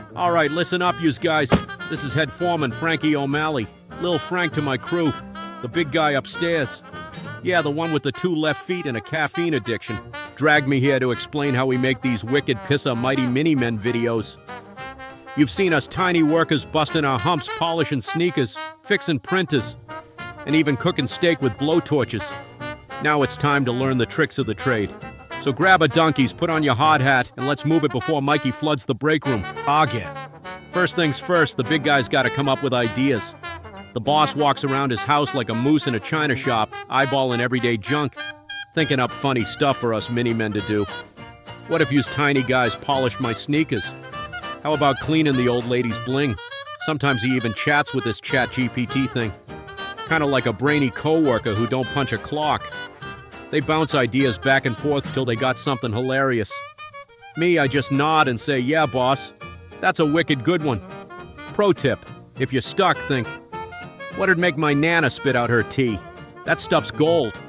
All right, listen up, yous guys. This is head foreman Frankie O'Malley. Lil Frank to my crew. The big guy upstairs. Yeah, the one with the 2 left feet and a caffeine addiction. Dragged me here to explain how we make these wicked pissa mighty mini-men videos. You've seen us tiny workers busting our humps, polishing sneakers, fixing printers, and even cooking steak with blowtorches. Now it's time to learn the tricks of the trade. So grab a donkeys, put on your hard hat, and let's move it before Mikey floods the break room. Again. First things first, the big guy's gotta come up with ideas. The boss walks around his house like a moose in a china shop, eyeballing everyday junk, thinking up funny stuff for us mini-men to do. What if yous tiny guys polished my sneakers? How about cleaning the old lady's bling? Sometimes he even chats with this ChatGPT thing. Kinda like a brainy coworker who don't punch a clock. They bounce ideas back and forth till they got something hilarious. Me, I just nod and say, yeah, boss, that's a wicked good one. Pro tip, if you're stuck, think, what'd make my Nana spit out her tea? That stuff's gold.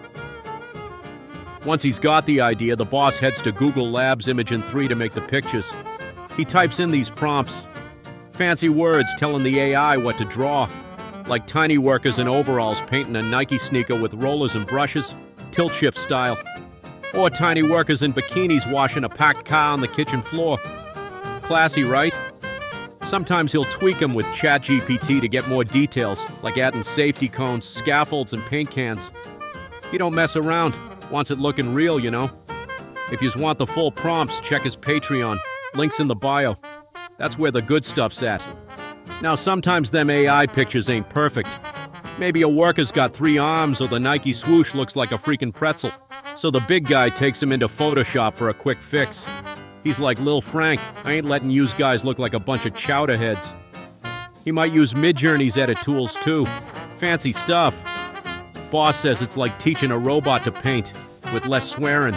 Once he's got the idea, the boss heads to Google Labs Imagen 3 to make the pictures. He types in these prompts. Fancy words telling the AI what to draw. Like tiny workers in overalls painting a Nike sneaker with rollers and brushes, tilt shift style. Or tiny workers in bikinis washing a packed car on the kitchen floor. Classy, right? Sometimes he'll tweak them with ChatGPT to get more details, like adding safety cones, scaffolds, and paint cans. He don't mess around, wants it looking real, you know. If yous want the full prompts, check his Patreon. Links in the bio. That's where the good stuff's at. Now sometimes them AI pictures ain't perfect. Maybe a worker's got 3 arms or the Nike swoosh looks like a freaking pretzel. So the big guy takes him into Photoshop for a quick fix. He's like Lil Frank, I ain't letting yous guys look like a bunch of chowder heads. He might use Midjourney's edit tools too. Fancy stuff. Boss says it's like teaching a robot to paint, with less swearing.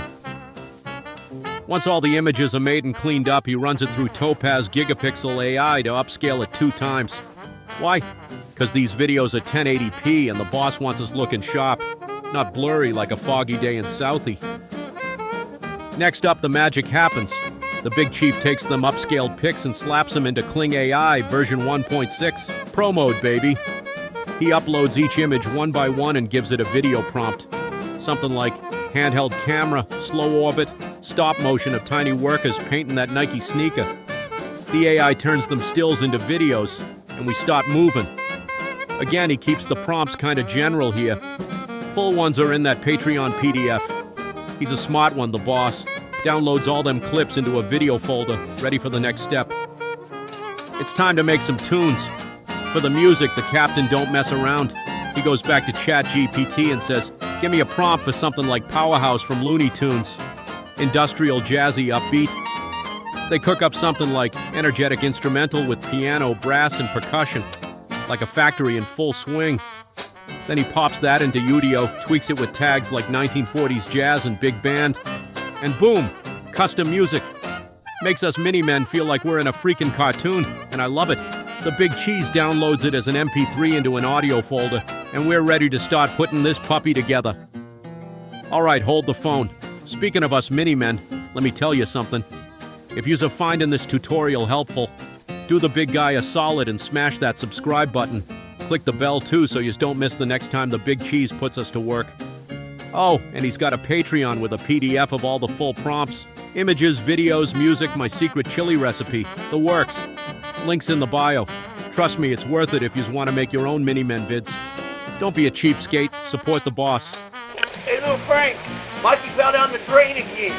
Once all the images are made and cleaned up, he runs it through Topaz Gigapixel AI to upscale it 2 times. Why? Because these videos are 1080p and the boss wants us looking sharp, not blurry like a foggy day in Southie. Next up, the magic happens. The big chief takes them upscaled pics and slaps them into Kling AI version 1.6. Pro mode, baby. He uploads each image one by one and gives it a video prompt. Something like handheld camera, slow orbit, stop motion of tiny workers painting that Nike sneaker. The AI turns them stills into videos, and we start moving. Again, he keeps the prompts kinda general here. Full ones are in that Patreon PDF. He's a smart one, the boss. Downloads all them clips into a video folder, ready for the next step. It's time to make some tunes. For the music, the captain don't mess around. He goes back to ChatGPT and says, give me a prompt for something like Powerhouse from Looney Tunes. Industrial, jazzy, upbeat. They cook up something like energetic instrumental with piano, brass, and percussion. Like a factory in full swing. Then he pops that into Udio, tweaks it with tags like 1940s jazz and big band. And boom, custom music. Makes us mini-men feel like we're in a freaking cartoon, and I love it. The big cheese downloads it as an MP3 into an audio folder, and we're ready to start putting this puppy together. Alright, hold the phone. Speaking of us mini-men, let me tell you something. If yous are finding this tutorial helpful, do the big guy a solid and smash that subscribe button. Click the bell too so yous don't miss the next time the big cheese puts us to work. Oh, and he's got a Patreon with a PDF of all the full prompts. Images, videos, music, my secret chili recipe. The works. Links in the bio. Trust me, it's worth it if yous want to make your own mini-men vids. Don't be a cheapskate, support the boss. Hey, Lil Frank, Mikey fell down the drain again.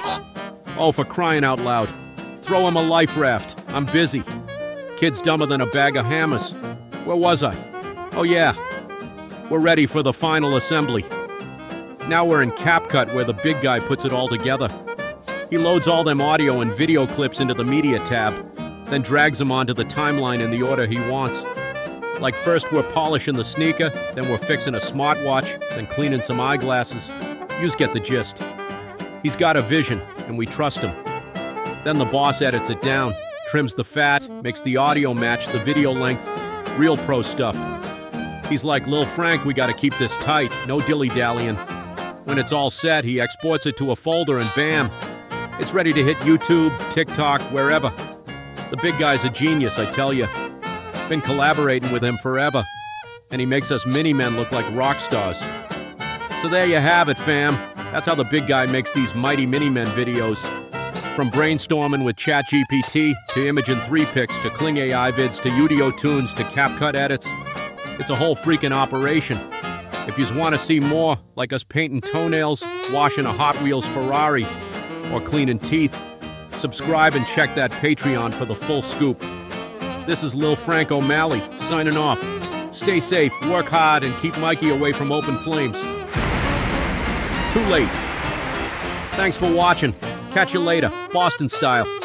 Oh, for crying out loud. Throw him a life raft. I'm busy. Kid's dumber than a bag of hammers. Where was I? Oh yeah. We're ready for the final assembly. Now we're in CapCut where the big guy puts it all together. He loads all them audio and video clips into the media tab, then drags them onto the timeline in the order he wants. Like first we're polishing the sneaker, then we're fixing a smartwatch, then cleaning some eyeglasses. Yous get the gist. He's got a vision, and we trust him. Then the boss edits it down, trims the fat, makes the audio match the video length. Real pro stuff. He's like, Lil Frank, we gotta keep this tight, no dilly-dallying. When it's all set, he exports it to a folder and bam! It's ready to hit YouTube, TikTok, wherever. The big guy's a genius, I tell you. Been collaborating with him forever, and he makes us mini-men look like rock stars. So there you have it, fam. That's how the big guy makes these mighty mini-men videos. From brainstorming with ChatGPT, to Imagen 3 pics, to Kling AI vids, to Udio tunes, to CapCut edits. It's a whole freaking operation. If you want to see more, like us painting toenails, washing a Hot Wheels Ferrari, or cleaning teeth, subscribe and check that Patreon for the full scoop. This is Lil Frank O'Malley, signing off. Stay safe, work hard, and keep Mikey away from open flames. Too late. Thanks for watching. Catch you later, Boston style.